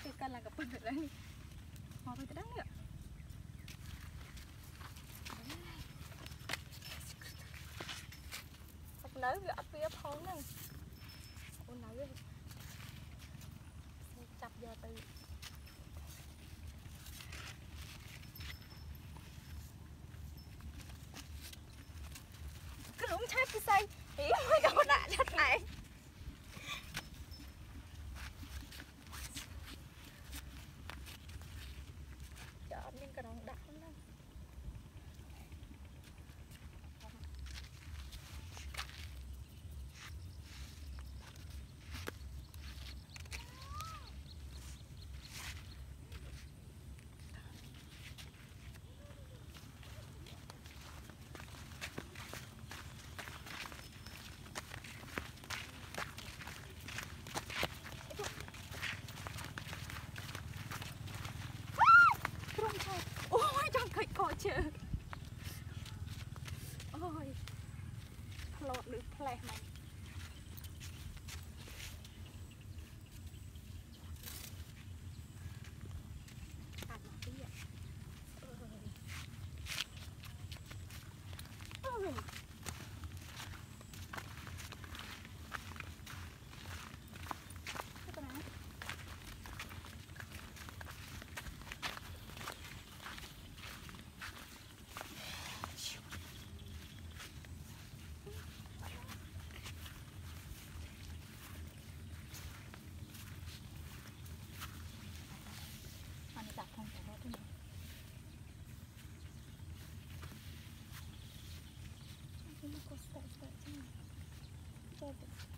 cái căn là gặp bự đấy họ phải đắng nữa học nấu việc ấp việc phong nè ôn nấu việc chặt giờ từ cứ đúng chết cái say ý mới gặp nạn chất này chợ nên cái đồng đặt lắm ôi trong cái cỏ chợ ôi lọt được lẹ này ăn một tí vậy ôi cái này đặt không phải thế nào nó có sợi thế này